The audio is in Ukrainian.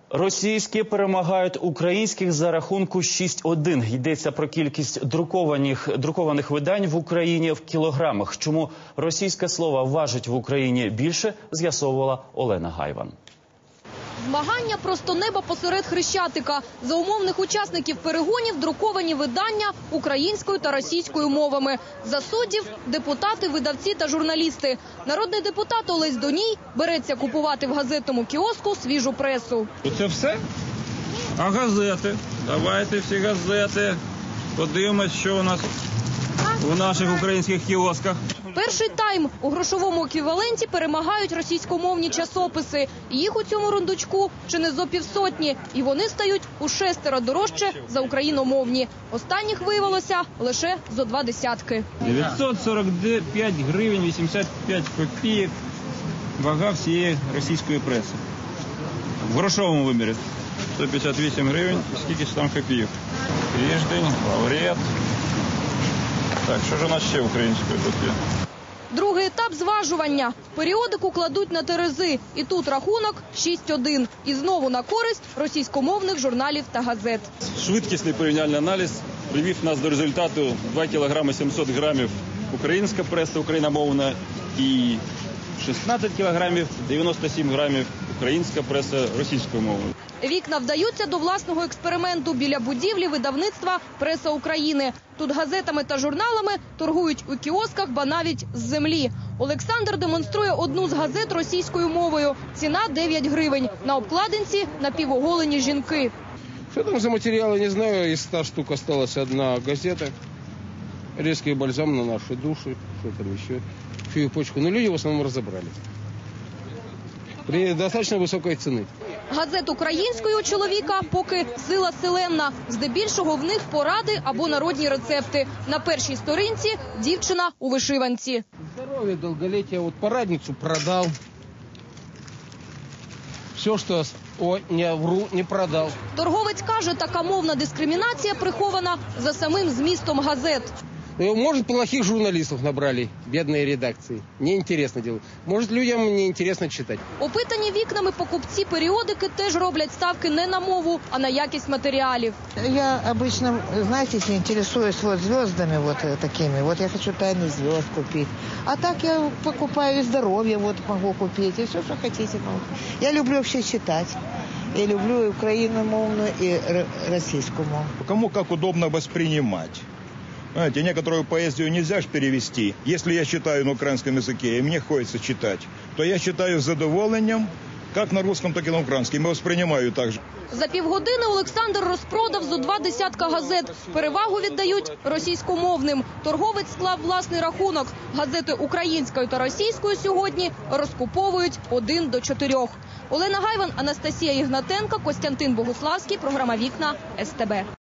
Російські перемагають українських за рахунку 6:1. Йдеться про кількість друкованих видань в Україні в кілограмах. Чому російське слово важить в Україні більше, з'ясовувала Олена Гайван. Змагання просто неба посеред Хрещатика. За умовних учасників перегонів друковані видання українською та російською мовами. За суддів – депутати, видавці та журналісти. Народний депутат Олесь Доній береться купувати в газетному кіоску свіжу пресу. Це все? А газети? Давайте всі газети. Подивимось, що у нас у наших українських кіосках. Перший тайм. У грошовому еквіваленті перемагають російськомовні часописи. Їх у цьому рундучку чи не зо півсотні. І вони стають у 6 дорожче за україномовні. Останніх виявилося лише зо 2 десятки. 945 гривень 85 копійок вага всієї російської преси. В грошовому вимірі 158 гривень, скільки ж там копійок. Тиждень, лауреат. Так, що ж у нас ще українською тут є? Другий етап – зважування. Періодику кладуть на терези. І тут рахунок 6:1. І знову на користь російськомовних журналів та газет. Швидкісний порівняльний аналіз привів нас до результату 2 кілограми 700 грамів українська преса, україномовна, і 16 кілограмів 97 грамів українська преса російською мовою. Вікна вдаються до власного експерименту біля будівлі видавництва «Преса України». Тут газетами та журналами торгують у кіосках, ба навіть з землі. Олександр демонструє одну з газет російською мовою. Ціна 9 гривень. На обкладинці напівоголені жінки. Что там за материалы, не знаю. Из 100 штук осталась одна газета. Резкий бальзам на наши души. Что там еще? Фигу-почку. Но люди в основном разобрали. При достаточно высокой цены. Газет українською у чоловіка поки сила селенна. Здебільшого в них поради або народні рецепти. На першій сторінці дівчина у вишиванці. Здоровье, долголетие. Вот порадницу продал. Все, что... Ой, не вру, не продал. Торговець каже, така мовна дискримінація прихована за самим змістом газет. Может, плохих журналистов набрали, бедные редакции. Неинтересно делать. Может, людям неинтересно читать. Опитані вікнами покупці періодики теж роблять ставки не на мову, а на якість матеріалів. Я обычно, знаете, интересуюсь вот звездами вот такими. Вот я хочу «Тайны звезд» купить. А так я покупаю здоровье, вот могу купить. И все, что хотите. Я люблю вообще читать. Я люблю и украиномовную, и российскую мову. Кому как удобно воспринимать. Знаете, некоторую поэзию нельзя же перевести. Если я читаю на украинском языке, и мне хочется читать, то я читаю с задоволеннем, как на русском, так и на украинском. Я воспринимаю так же. За півгодини Олександр розпродав зо 2 десятка газет. Перевагу віддають російськомовним. Торговець склав власний рахунок. Газети українською та російською сьогодні розкуповують 1 до 4. Олена Гайван, Анастасія Ігнатенко, Костянтин Богуславський. Програма «Вікна» СТБ.